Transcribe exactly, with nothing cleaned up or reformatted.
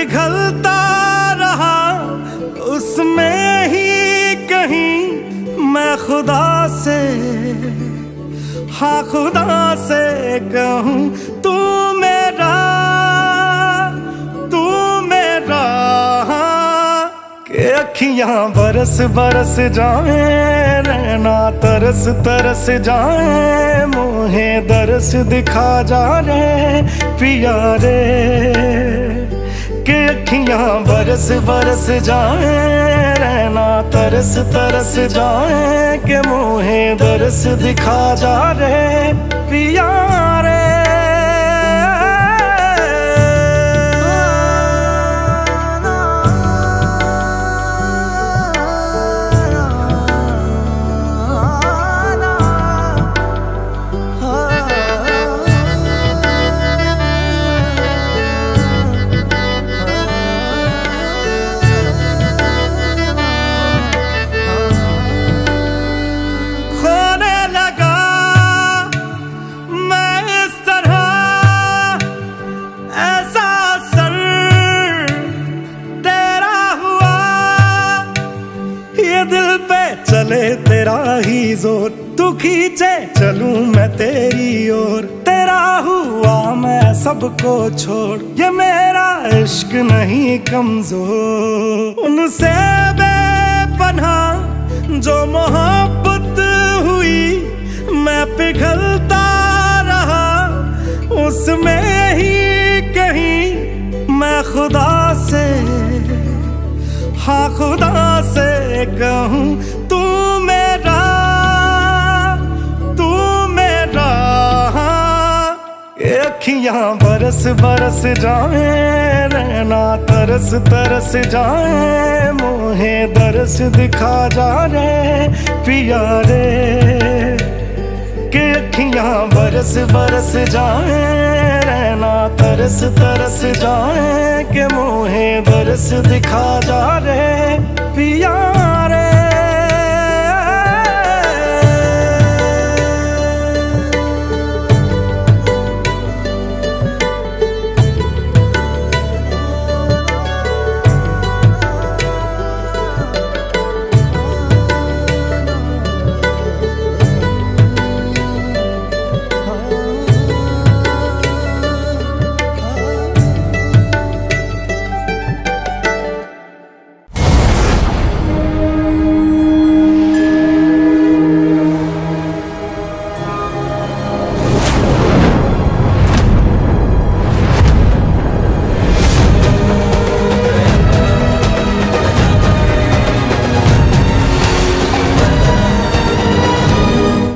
पिघलता रहा उसमें ही कहीं मैं खुदा से, हाँ खुदा से कहूँ तू मेरा, तू मेरा। के अखियाँ बरस बरस जाए, रहना तरस तरस जाए, मोहे दरस दिखा जा रे पिया रे। के अखियाँ बरस बरस जाए, रहना तरस तरस जाए, के मोहे दरस दिखा जा रे पिया रे। दिल पे चले तेरा ही जोर, तू खींचे चलूं मैं तेरी ओर। तेरा हुआ मैं सबको छोड़, ये मेरा इश्क नहीं कमजोर। उनसे बेपनाह जो मोहब्बत हुई, मैं पिघलता रहा उसमें ही कहीं मैं खुदा से, हाँ खुदा से कहूँ तू मेरा, तू मेरा। ये अखियाँ बरस बरस जाए, रहना तरस तरस जाए, मोहे दरस दिखा जा रे पिया रे। के अखियाँ बरस बरस जाए, रहना तरस तरस जाए, के मोहे दरस दिखा जा रे